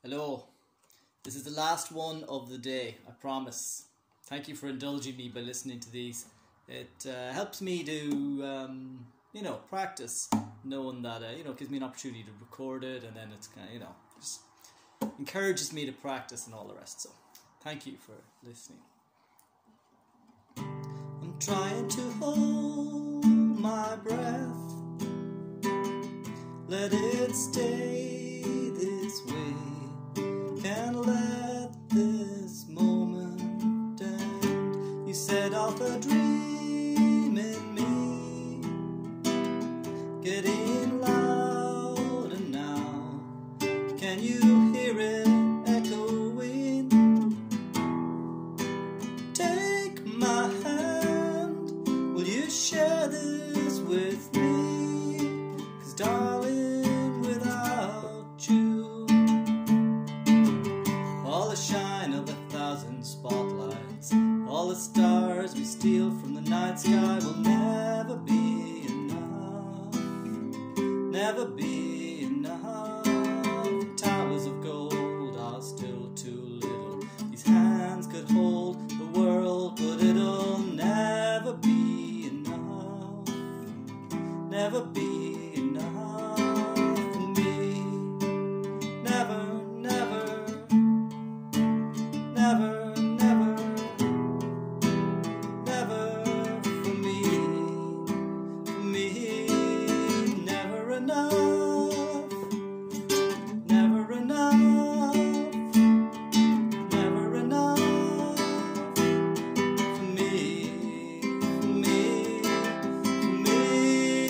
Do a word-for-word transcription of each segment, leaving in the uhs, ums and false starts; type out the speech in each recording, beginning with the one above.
Hello, this is the last one of the day, I promise. Thank you for indulging me by listening to these. It uh, helps me to, um, you know, practice, knowing that, uh, you know, it gives me an opportunity to record it, and then it's kind of, you know, just encourages me to practice and all the rest. So, thank you for listening. I'm trying to hold my breath, let it stay this way. Can't let this moment end. You set off a dream in me, getting louder now. Can you hear it echoing? Take my hand, will you share this with me? 'Cause darling, without you, all the shine of a thousand spotlights, all the stars we steal from the night sky will never be enough, never be enough. Towers of gold are still too little. These hands could hold the world, but it'll never be enough, never be enough for me. Never, never, never, never, never for me, for me. Never enough, never enough, never enough for me, for me, for me.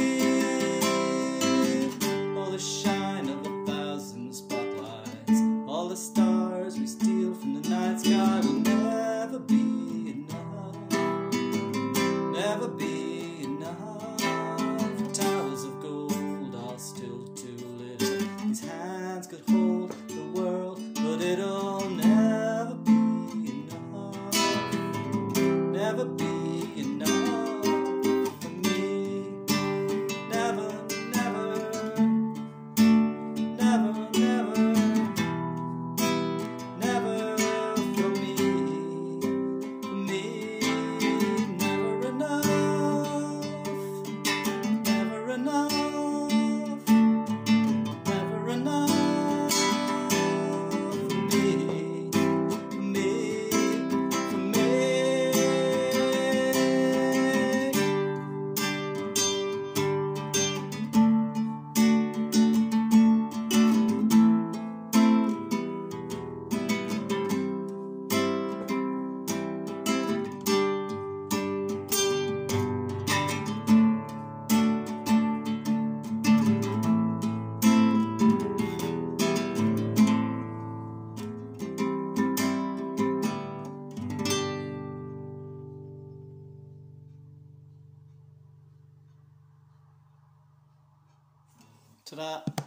All the shine of a thousand spotlights, all the stars we steal from the night sky will never be enough, never be enough. Towers of gold are still too little. These hands could hold the world, but it'll never be enough, never be enough for me. Never, never, never, never, never for me, for me. Never enough, never enough, never enough for me, for me, for me. Ta-da!